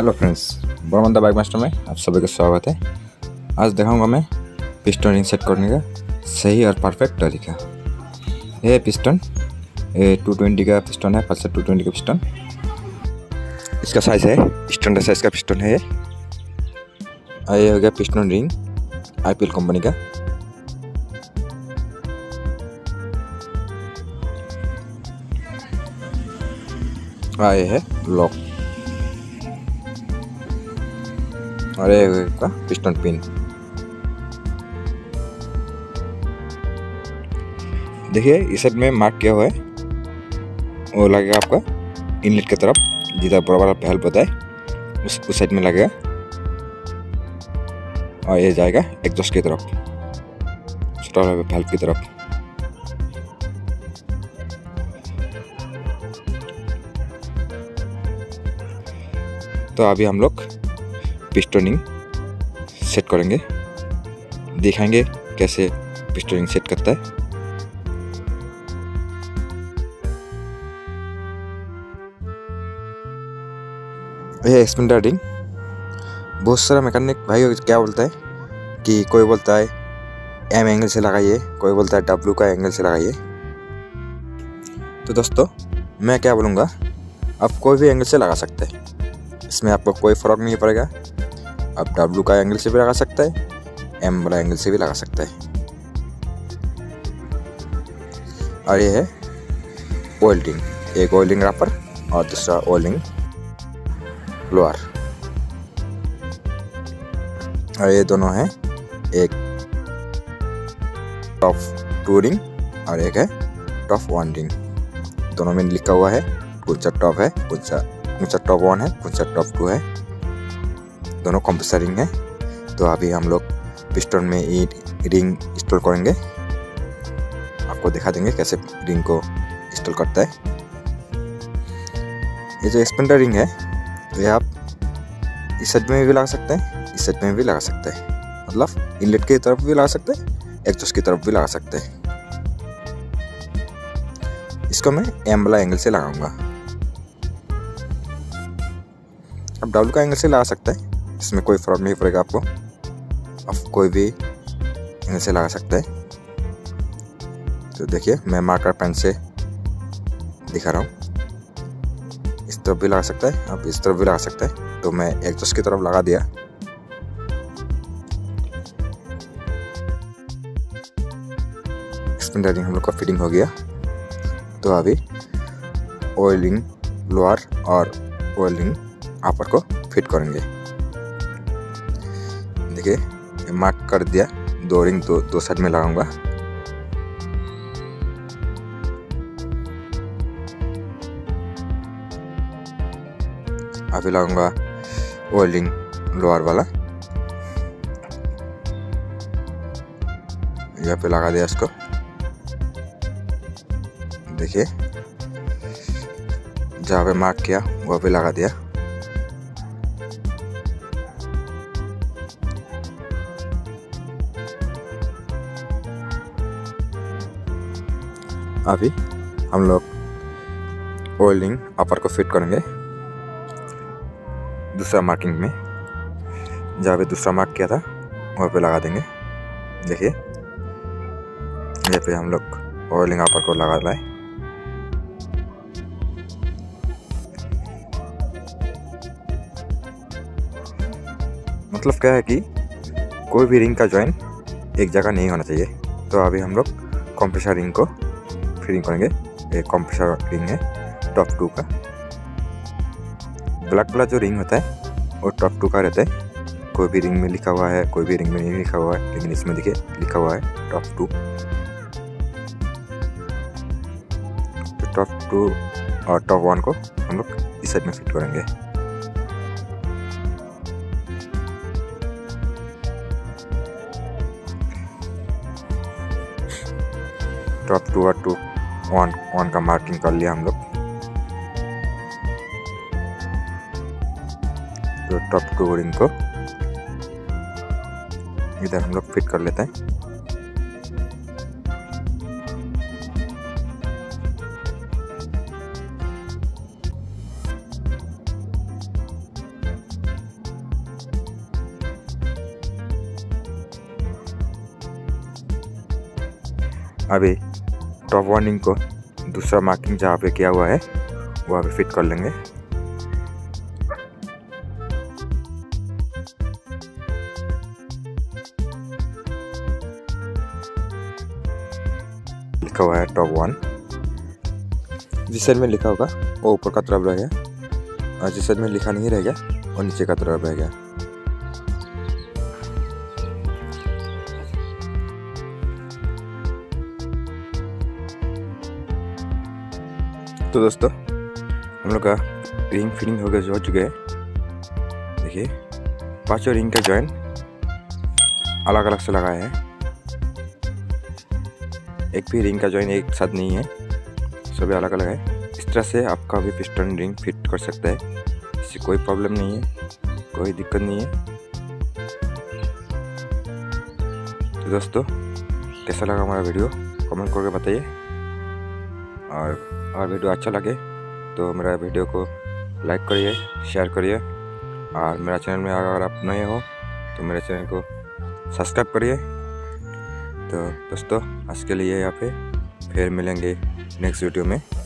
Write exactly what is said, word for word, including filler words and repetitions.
Hello friends, Badmanda bike master में आप सभी का स्वागत है। आज दिखाऊंगा मैं पिस्टन रिंग सेट करने का सही और परफेक्ट तरीका। ये पिस्टन ये टू ट्वेंटी का पिस्टन है, पल्सर टू ट्वेंटी का पिस्टन। इसका साइज़ है स्टैंडर्ड साइज का पिस्टन है ये। ये हो गया पिस्टन रिंग आईपीएल कंपनी का। ये है लॉक और ये का पिस्टन पिन। देखिए इस साइड में मार्क किया हुआ है, वो लगेगा आपका इनलेट की तरफ, जिधर बड़ा बड़ा वेल्व होता है उस उस साइड में लगेगा, और ये जाएगा एग्जॉस्ट की तरफ, छोटा वाला वेल्व की तरफ। तो अभी हम लोग पिस्टनिंग सेट करेंगे, दिखाएंगे कैसे पिस्टनिंग सेट करता है। यह एक्सपेंडर रिंग बहुत सारा मैकेनिक भाई क्या बोलता है कि कोई बोलता है एम एंगल से लगाइए, कोई बोलता है डब्ल्यू का एंगल से लगाइए। तो दोस्तों मैं क्या बोलूँगा, आप कोई भी एंगल से लगा सकते हैं, इसमें आपको कोई फ़र्क नहीं पड़ेगा। आप डब्ल्यू का एंगल से भी लगा सकते हैं, एम वाला एंगल से भी लगा सकते हैं। और ये है वेल्डिंग, एक वेल्डिंग रैपर और दूसरा वेल्डिंग लोअर। और ये दोनों हैं, एक टॉप टू रिंग और एक है टॉप वन रिंग। दोनों में लिखा हुआ है कौन सा टॉप है, कौन सा कौन सा टॉप वन है, कौन सा टॉप टू है। दोनों कंप्रेसर रिंग है। तो अभी हम लोग पिस्टन में ये रिंग इंस्टॉल करेंगे, आपको दिखा देंगे कैसे रिंग को इंस्टॉल करता है। ये जो एक्सपेंडर रिंग है तो ये आप इस साइड में भी लगा सकते हैं, इस साइड में भी लगा सकते हैं, मतलब इनलेट की तरफ भी लगा सकते हैं, एग्जॉस्ट की तरफ भी लगा सकते हैं। इसको मैं एम वाला एंगल से लगाऊंगा। आप डब्ल्यू का एंगल से लगा सकते हैं, इसमें कोई फर्क नहीं पड़ेगा आपको, आप कोई भी एंगल से लगा सकते हैं। तो देखिए मैं मार्कर पेन से दिखा रहा हूँ, इस तरफ भी लगा सकता है, आप इस तरफ भी लगा सकते हैं। तो मैं एग्जॉस्ट की तरफ लगा दिया। एक्सपेंडर रिंग हम लोग का फिटिंग हो गया। तो अभी ऑयलिंग लोअर और ऑयलिंग अपर को फिट करेंगे। देखिए मार्क कर दिया, दो रिंग दो दो साइड में लगाऊंगा। अभी लगाऊंगा वेल्डिंग लोअर वाला, यहाँ पे लगा दिया इसको। देखिए जहाँ पे मार्क किया वहाँ पे लगा दिया। अभी हम लोग वेल्डिंग अपर को फिट करेंगे दूसरा मार्किंग में, जहाँ पे दूसरा मार्क किया था वहाँ पे लगा देंगे। देखिए यहाँ पे हम लोग वेल्डिंग अपर को लगा लाए। मतलब क्या है कि कोई भी रिंग का जॉइंट एक जगह नहीं होना चाहिए। तो अभी हम लोग कंप्रेसर रिंग को फिटिंग करेंगे। एक कंप्रेसर रिंग है टॉप टू का, ब्लैक वाला जो रिंग होता है वो टॉप टू का रहता है। कोई भी रिंग में लिखा हुआ है, कोई भी रिंग में नहीं लिखा हुआ है, लेकिन इसमें देखिए लिखा हुआ है टॉप टू। तो टॉप टू और टॉप वन को हम लोग इस साइड में फिट करेंगे। टॉप टू और टू वन वन का मार्किंग कर लिया हम लोग। तो टॉप टू रिंग को इधर हम लोग फिट कर लेते हैं। अभी टॉप वार्निंग को दूसरा मार्किंग जहाँ पे किया हुआ है वहाँ पे फिट कर लेंगे। लिखा हुआ है टॉप वन। जिस साइड में लिखा होगा वो ऊपर का तरफ रहेगा और जिस साइड में लिखा नहीं रहेगा वो नीचे का तरफ रहेगा। तो दोस्तों हम लोग का रिंग फिटिंग हो गया हो चुके हैं। देखिए पांचों रिंग का जॉइंट अलग अलग से लगाए हैं। एक भी रिंग का जॉइंट एक साथ नहीं है, सभी अलग अलग है। इस तरह से आपका भी पिस्टन रिंग फिट कर सकता है, इससे कोई प्रॉब्लम नहीं है, कोई दिक्कत नहीं है। तो दोस्तों कैसा लगा हमारा वीडियो कमेंट करके बताइए, और अगर वीडियो अच्छा लगे तो मेरा वीडियो को लाइक करिए, शेयर करिए, और मेरा चैनल में अगर आप नए हो तो मेरे चैनल को सब्सक्राइब करिए। तो दोस्तों आज के लिए यहाँ पे फिर मिलेंगे नेक्स्ट वीडियो में।